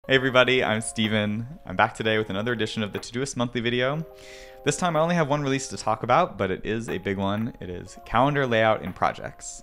Hey everybody, I'm Steven. I'm back today with another edition of the Todoist monthly video. This time I only have one release to talk about, but it is a big one. It is calendar layout in projects.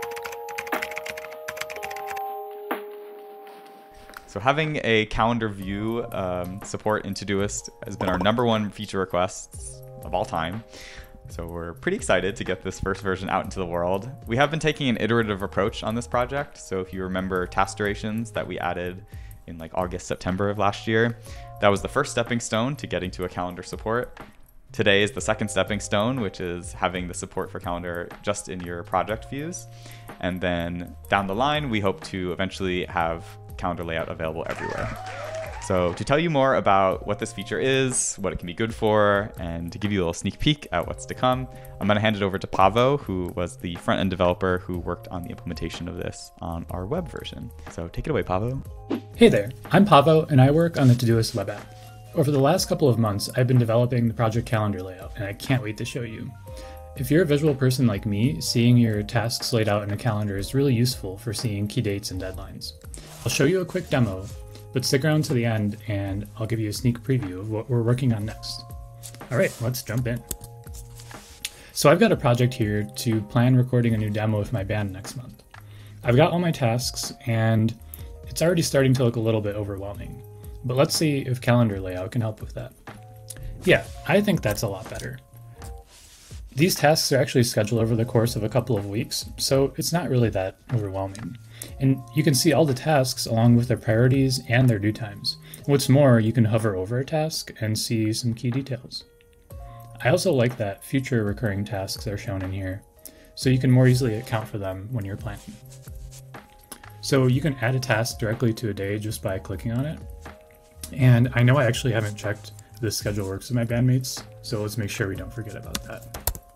So having a calendar view support in Todoist has been our #1 feature requests of all time. So we're pretty excited to get this first version out into the world. We have been taking an iterative approach on this project. So if you remember task durations that we added in like August, September of last year, that was the first stepping stone to getting to a calendar support. Today is the second stepping stone, which is having the support for calendar just in your project views. And then down the line, we hope to eventually have calendar layout available everywhere. So to tell you more about what this feature is, what it can be good for, and to give you a little sneak peek at what's to come, I'm going to hand it over to Paweł, who was the front-end developer who worked on the implementation of this on our web version. So take it away, Paweł. Hey there, I'm Paweł, and I work on the Todoist web app. Over the last couple of months, I've been developing the project calendar layout, and I can't wait to show you. If you're a visual person like me, seeing your tasks laid out in a calendar is really useful for seeing key dates and deadlines. I'll show you a quick demo, but stick around to the end and I'll give you a sneak preview of what we're working on next. All right, let's jump in. So I've got a project here to plan recording a new demo with my band next month. I've got all my tasks and it's already starting to look a little bit overwhelming, but let's see if calendar layout can help with that. Yeah, I think that's a lot better. These tasks are actually scheduled over the course of a couple of weeks, so it's not really that overwhelming. And you can see all the tasks along with their priorities and their due times. What's more, you can hover over a task and see some key details. I also like that future recurring tasks are shown in here, so you can more easily account for them when you're planning. So you can add a task directly to a day just by clicking on it. And I know I actually haven't checked if this schedule works with my bandmates, so let's make sure we don't forget about that.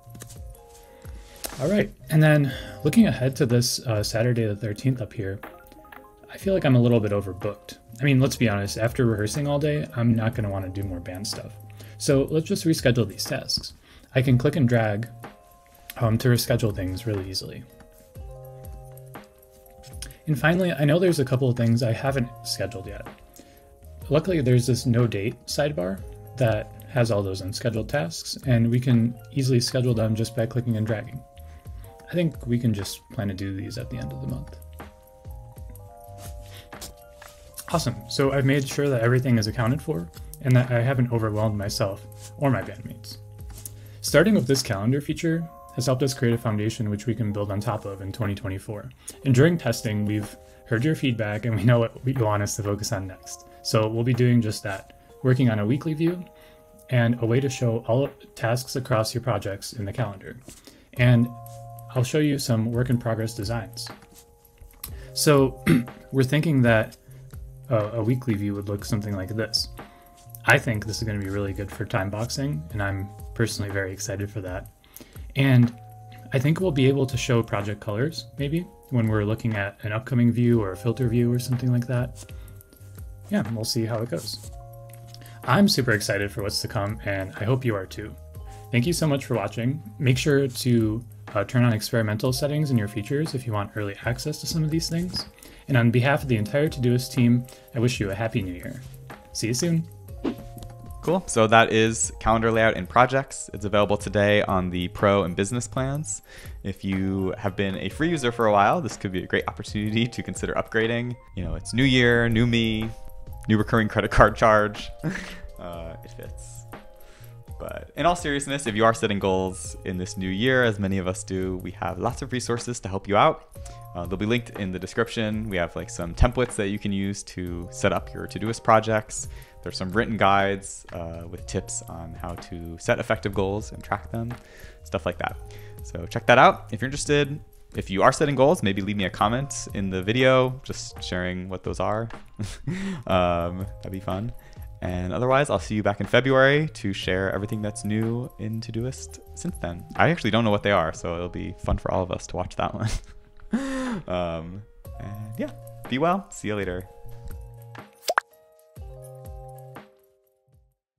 All right, and then looking ahead to this Saturday the 13th up here, I feel like I'm a little bit overbooked. I mean, let's be honest, after rehearsing all day, I'm not going to want to do more band stuff. So let's just reschedule these tasks. I can click and drag to reschedule things really easily. And finally, I know there's a couple of things I haven't scheduled yet. Luckily, there's this no date sidebar that has all those unscheduled tasks, and we can easily schedule them just by clicking and dragging. I think we can just plan to do these at the end of the month. Awesome, so I've made sure that everything is accounted for and that I haven't overwhelmed myself or my bandmates. Starting with this calendar feature has helped us create a foundation which we can build on top of in 2024. And during testing, we've heard your feedback and we know what you want us to focus on next. So we'll be doing just that, working on a weekly view and a way to show all tasks across your projects in the calendar. And I'll show you some work in progress designs. So we're thinking that a weekly view would look something like this. I think this is going to be really good for time boxing, and I'm personally very excited for that. And I think we'll be able to show project colors, maybe, when we're looking at an upcoming view or a filter view or something like that. Yeah, we'll see how it goes. I'm super excited for what's to come, and I hope you are too. Thank you so much for watching. Make sure to turn on experimental settings in your features if you want early access to some of these things. And on behalf of the entire Todoist team, I wish you a happy new year. See you soon. Cool. So that is calendar layout in projects. It's available today on the Pro and Business plans. If you have been a free user for a while, this could be a great opportunity to consider upgrading. You know, it's new year, new me, new recurring credit card charge. It fits. But in all seriousness, if you are setting goals in this new year, as many of us do, we have lots of resources to help you out. They'll be linked in the description. We have like some templates that you can use to set up your Todoist projects. There's some written guides with tips on how to set effective goals and track them, stuff like that. So check that out if you're interested. If you are setting goals, maybe leave me a comment in the video, just sharing what those are. That'd be fun. And otherwise, I'll see you back in February to share everything that's new in Todoist since then. I actually don't know what they are, so it'll be fun for all of us to watch that one. And yeah, be well. See you later.